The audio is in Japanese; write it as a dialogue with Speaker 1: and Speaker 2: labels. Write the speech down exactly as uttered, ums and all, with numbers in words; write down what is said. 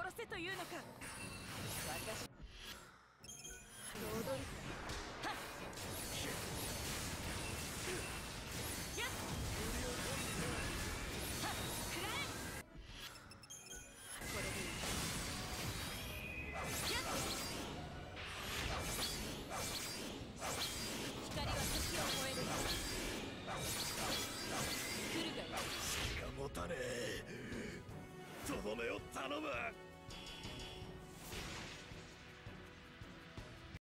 Speaker 1: 殺せというのか。私堂々とはっやっはっくらえ。これでいい。やっ光は時を超える。来るがいい。
Speaker 2: 気が持たねえ。とどめを頼む。